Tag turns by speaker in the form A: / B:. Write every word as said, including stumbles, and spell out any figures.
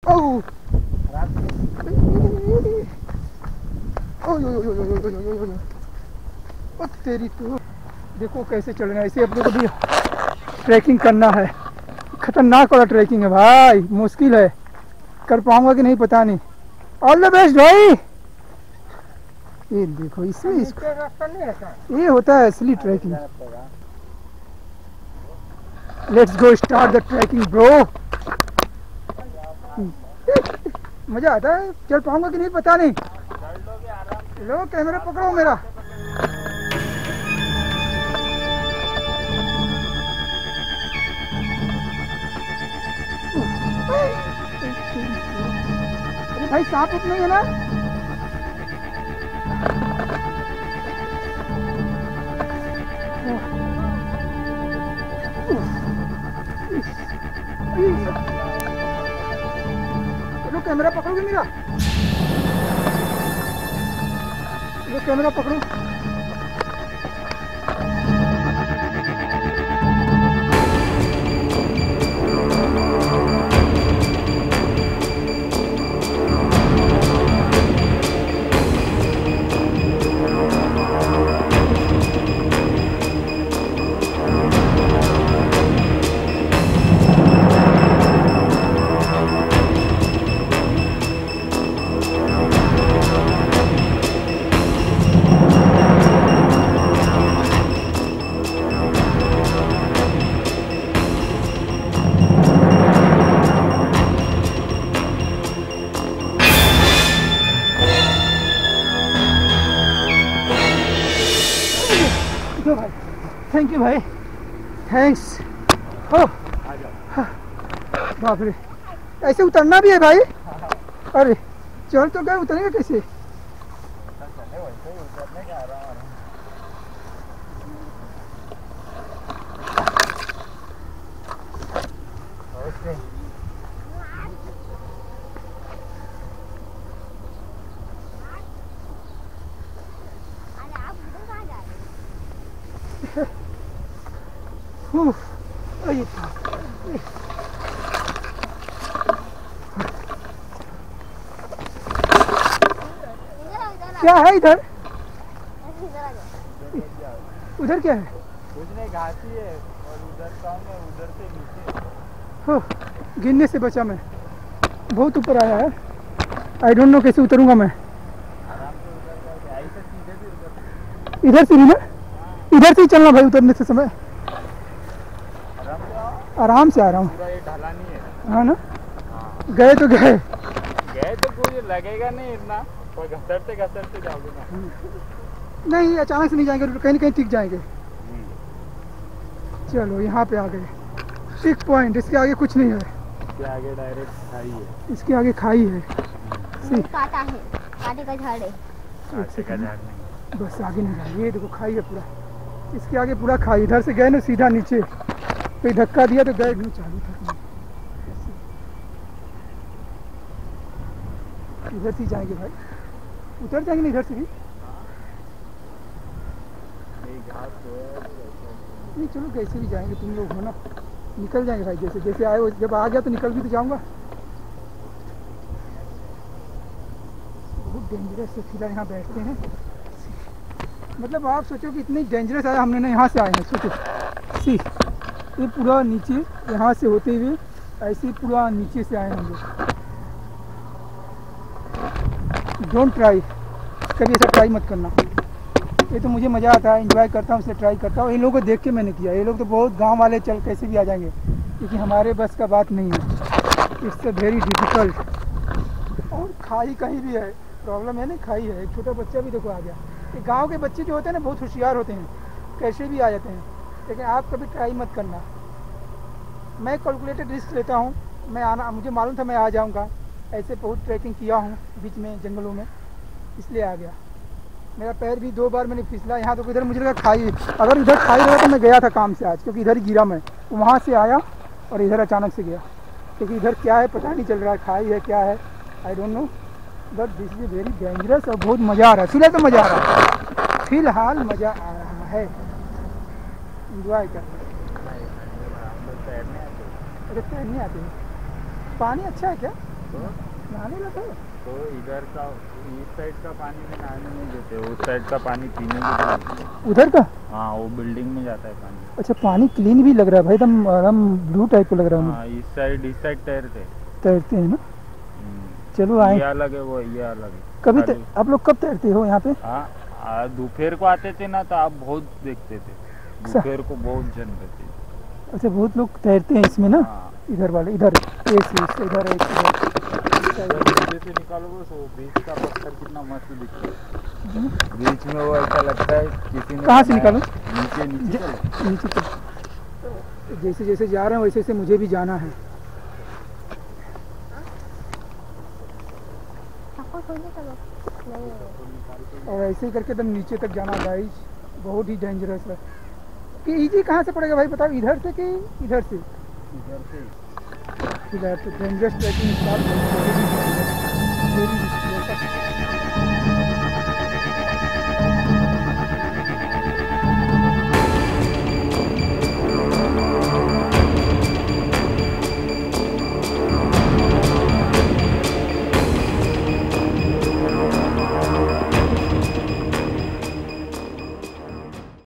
A: ओह तेरी तो देखो कैसे चल रहे हैं। ऐसे अपने को भी ट्रैकिंग करना है। खतरनाक वाला ट्रैकिंग है भाई, मुश्किल है, कर पाऊंगा कि नहीं पता नहीं। ऑल द बेस्ट भाई। ये देखो इसमें इसको ये होता है असली trekking. Let's go start the trekking bro. मजा आता है, चल पाऊंगा कि नहीं पता नहीं। लो कैमरा पकड़ो मेरा। अरे भाई सांप उप नहीं है ना? लो कैमरा पकड़ोगे मेरा? लो कैमरा पकड़ो। भाई थैंक यू भाई, थैंक्स। हो बाप रे, ऐसे उतरना भी है भाई? अरे चल तो गए, उतरेंगे कैसे? क्या है इधर? उधर क्या है?
B: कुछ नहीं, घाटी है और उधर कम है, उधर से नीचे।
A: हो गिरने से बचा मैं, बहुत ऊपर आया है। आई डोंट नो कैसे उतरूंगा मैं।
B: आराम से उधर जाके ऐसे सीधे भी उधर
A: इधर से नहीं ना, इधर से ही चलना भाई उतरने से समय।
B: आराम से आओ,
A: आराम से आ रहा हूँ।
B: पूरा ये ढलानी है।
A: हाँ ना,
B: हाँ
A: गए तो गए।
B: गए तो कोई लगेगा नहीं इतना, कोई घसरते घसरते जाओगे ना।
A: नहीं अचानक से नहीं जाएंगे, कहीं ना कहीं टिक जाएंगे। चलो यहाँ पे आ गए, टिक पॉइंट। इसके आगे कुछ नहीं है,
B: इसके आगे डायरेक्ट खाई है।
A: इसके आगे खाई है।
C: काटा है, काटे का झाड़ है।
B: काटे का झाड़ नहीं,
A: बस आगे नहीं जाए, ये देखो खाई है पूरा, इसके आगे पूरा खाई। इधर से गए ना सीधा नीचे, कोई धक्का दिया तो गए नहीं, चालू था। इधर से जाएंगे भाई, उतर जाएंगे ना इधर से भी।
B: घास तो है
A: नहीं चलो कैसे भी जाएंगे, तुम लोग हो ना, निकल जाएंगे भाई। जैसे जैसे आए हो, जब आ गया तो निकल भी तो जाऊंगा। बहुत डेंजरस है, फिलहाल यहाँ बैठते हैं। मतलब आप सोचो कि इतनी डेंजरस आया, हमने ना यहाँ से आए हैं। सोचो सी, ये पूरा नीचे यहाँ से होते हुए ऐसे पूरा नीचे से आए हम लोग। डोंट ट्राई, कभी ऐसा ट्राई मत करना। ये तो मुझे मज़ा आता है, एंजॉय करता हूँ, इसलिए ट्राई करता हूँ। इन लोगों को देख के मैंने किया। ये लोग तो बहुत गांव वाले चल कैसे भी आ जाएंगे, क्योंकि हमारे बस का बात नहीं है। It's very difficult. और खाई कहीं भी है, प्रॉब्लम है ना, खाई है। एक छोटा बच्चा भी देखो आ गया। ये गाँव के बच्चे जो होते हैं ना बहुत होशियार होते हैं, कैसे भी आ जाते हैं। लेकिन आप कभी ट्राई मत करना। मैं कैलकुलेटेड रिस्क लेता हूँ। मैं आना, मुझे मालूम था मैं आ जाऊँगा। ऐसे बहुत ट्रैकिंग किया हूँ बीच में जंगलों में, इसलिए आ गया। मेरा पैर भी दो बार मैंने फिसला यहाँ, तो इधर मुझे लगा खाई। अगर इधर खाई रहा तो मैं गया था काम से आज, क्योंकि इधर ही गिरा मैं। वहाँ से आया और इधर अचानक से गया, क्योंकि इधर क्या है पता नहीं चल रहा है, खाई है क्या है, I don't know. But this is very dangerous और बहुत मज़ा आ रहा है। फिलहाल तो मज़ा आ रहा है, फिलहाल मज़ा आ रहा है, इंजॉय कर। अरे तैरने आते हैं? पानी अच्छा है क्या?
B: तो
A: नहाने लगा है?
B: तो इधर का इस साइड का पानी में नहाने नहीं देते, उस साइड का पानी पीने के लिए देते हैं।
A: उधर का?
B: हाँ वो बिल्डिंग में जाता है पानी।
A: अच्छा पानी क्लीन भी लग रहा है भाई, एकदम एकदम ब्लू टाइप का लग रहा है मुझे।
B: हाँ इस साइड इस साइड तैरते हैं।
A: तैरते हैं ना?
B: हम्म,
A: चलो आए।
B: ये अलग है वो ये अलग है।
A: कभी
B: खाली-
A: तै- आप लोग कब तैरते हो यहाँ पे?
B: हाँ आ, दोपहर को आते थे ना तो आप बहुत देखते थे, दोपहर को बहुत जन रहते थे।
A: अच्छा बहुत लोग तैरते हैं इसमें ना?
B: हाँ
A: इधर वाले इधर एक से इस- इधर एक इधर।
B: अगर नीचे से निकालोगे तो बीच का पत्थर कितना मस्त दिखता है, बीच में वो ऐसा लगता है किसी ने
A: कहाँ से
B: बनाया-
A: निकालो?
B: नीचे नीचे चलो।
A: नीचे तो जैसे जैसे जा रहे हैं वैसे वैसे मुझे भी जाना है।
C: आपको खोलने का लोग नहीं।
A: और ऐसे ही करके एकदम नीचे तक जाना गाइस, बहुत ही डेंजरस है। कि इजी कहाँ से पड़ेगा भाई बताओ, इधर से कि इधर से?
B: इधर से
A: फिलहाल तो डेंजरस ट्रैकिंग स्टार्ट